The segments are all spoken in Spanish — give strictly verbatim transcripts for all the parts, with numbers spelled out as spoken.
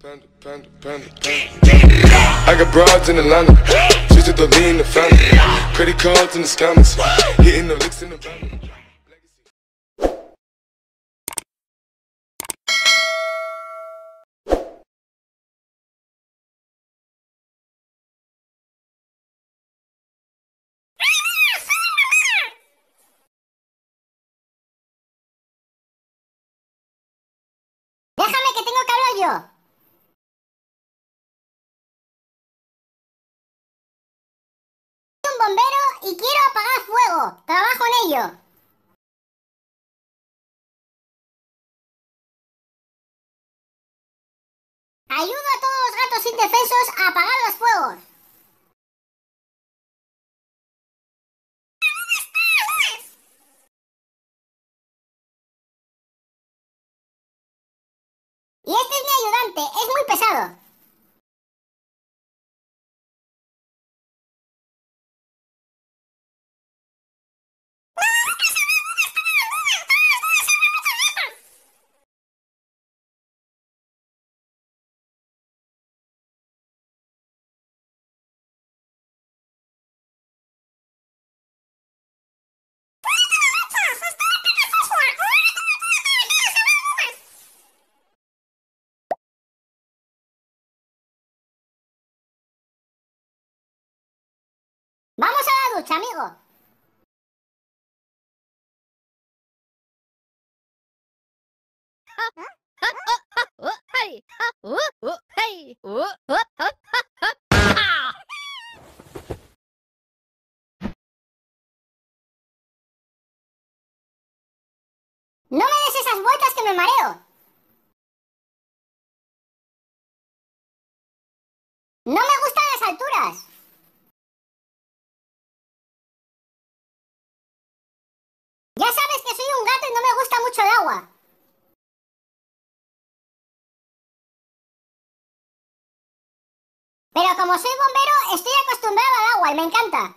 Panda, panda, panda, panda. I got broads in Atlanta, just to lean the family. Credit cards in the scammers, hitting the licks in the van. Déjame que tengo que hablar yo. Soy un bombero y quiero apagar fuego. Trabajo en ello. Ayudo a todos los gatos indefensos a apagar los fuegos. Y este es mi ayudante, es muy pesado. Vamos a la ducha, amigo. No me des esas vueltas que me mareo. No me gustan las alturas. Ya sabes que soy un gato y no me gusta mucho el agua. Pero como soy bombero, estoy acostumbrado al agua y me encanta.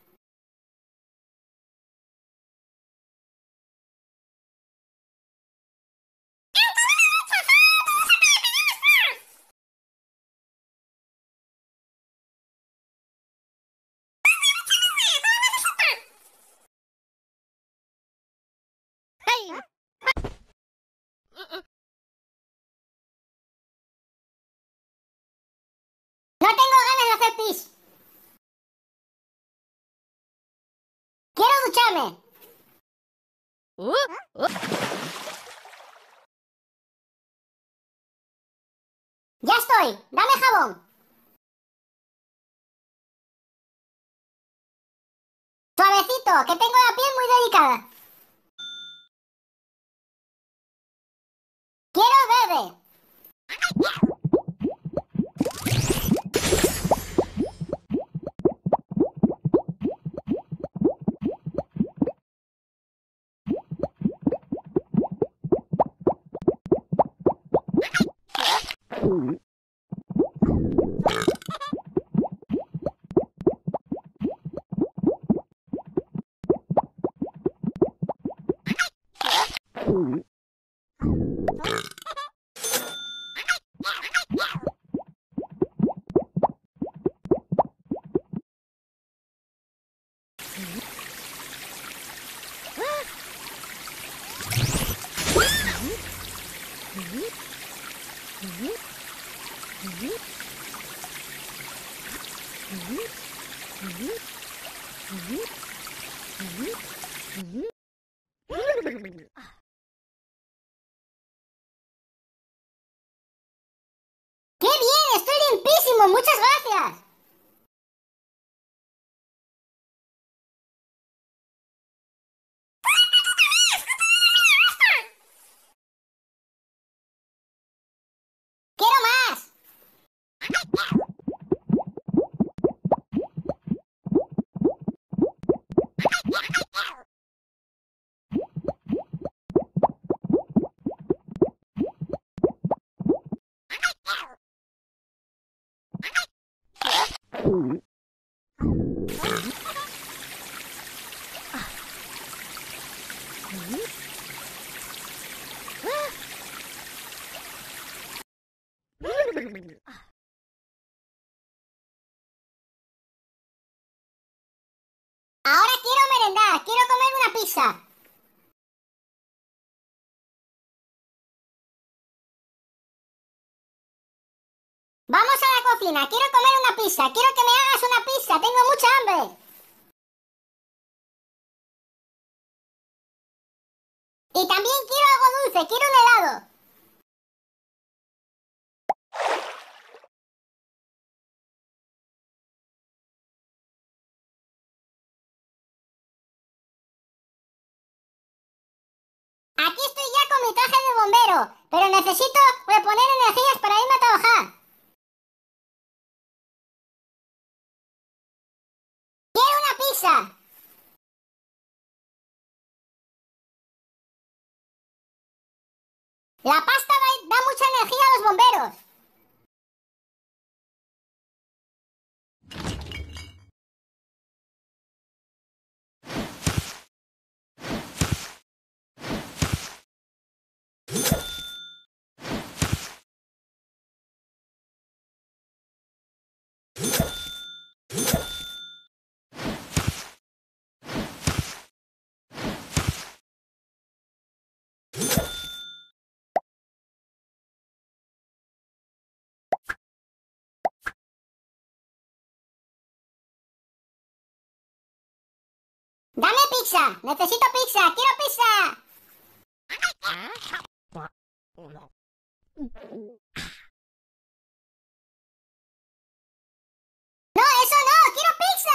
No tengo ganas de hacer pis. Quiero ducharme. Ya estoy. Dame jabón. Suavecito, que tengo la piel muy delicada. Quiero verde. ¡Qué bien! ¡Estoy limpísimo! ¡Muchas gracias! ¡Quiero más! Ahora quiero merendar, quiero comer una pizza. Vamos a la cocina, quiero comer una pizza, quiero que me hagas una pizza, tengo mucha hambre. Y también quiero algo dulce, quiero un helado. Aquí estoy ya con mi traje de bombero, pero necesito reponer energías para irme a trabajar. ¡Quiero una pizza! La pasta da, da mucha energía a los bomberos. ¡Dame pizza! ¡Necesito pizza! ¡Quiero pizza! ¡No, eso no! ¡Quiero pizza!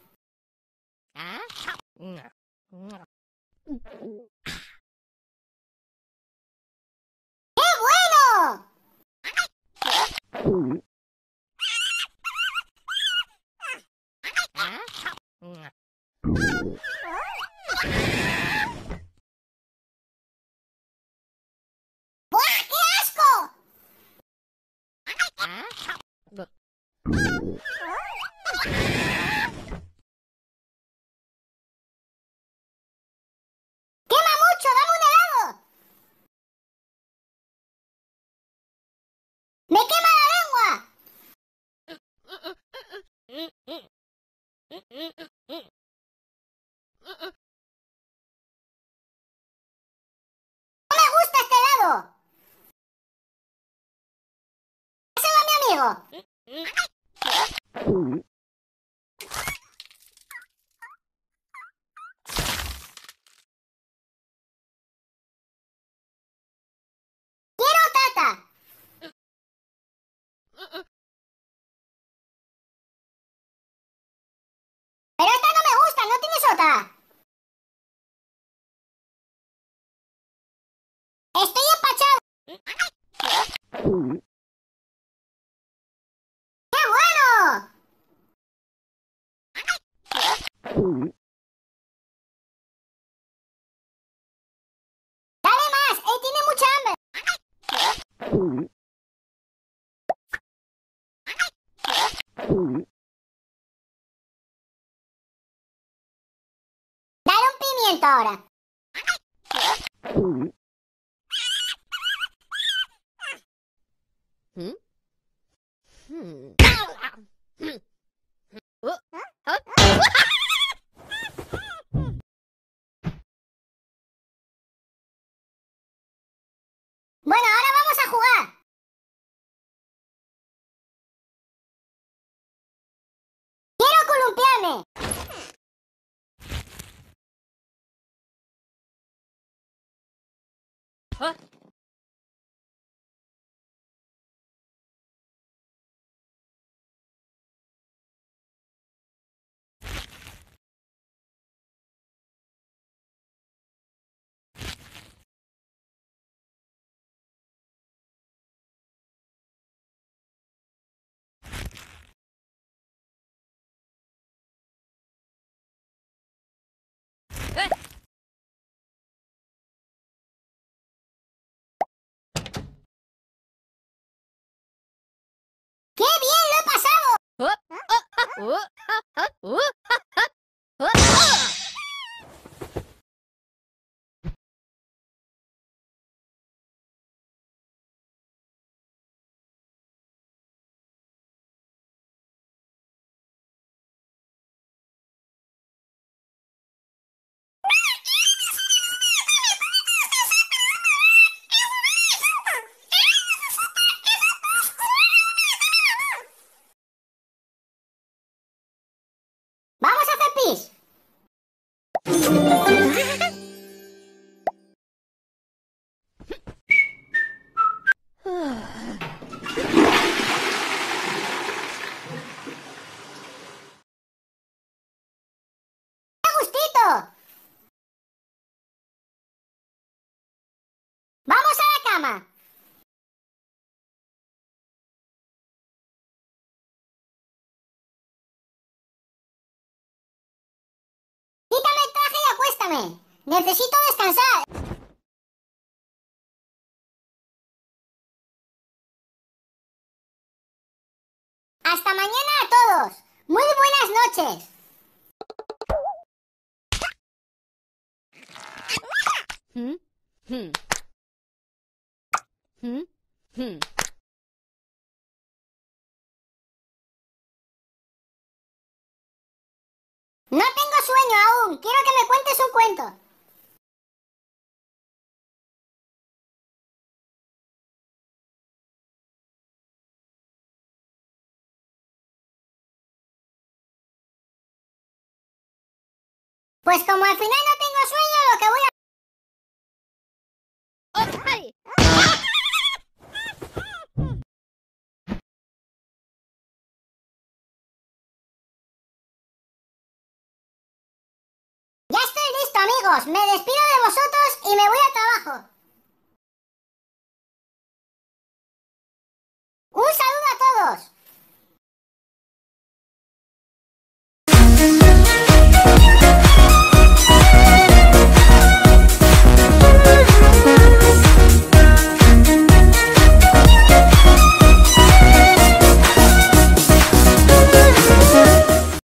¡Qué bueno! ¡Buah! ¡Qué asco! ¡Quema mucho! ¡Dame un helado! ¡Me quema la lengua! ¡No me gusta este helado! ¡Dáselo a mi amigo! ¡Quiero tata! Pero esta no me gusta, ¿no tienes otra? ¡Estoy empachado! ¡Qué bueno! ¡Dale más! ¡Él tiene mucha hambre! ¡Dale un pimiento ahora! Bueno, ahora vamos a jugar. ¡Quiero columpiarme! ¡Qué bien lo he pasado! escúchame. Necesito descansar. Hasta mañana a todos. Muy buenas noches. Hmm? Hmm. Hmm? Hmm. No tengo sueño aún. Quiero que me cuentes un cuento. Pues como al final no tengo sueño, lo que voy a... ¡Ay! Ya estoy listo, amigos. Me despido de vosotros y me voy a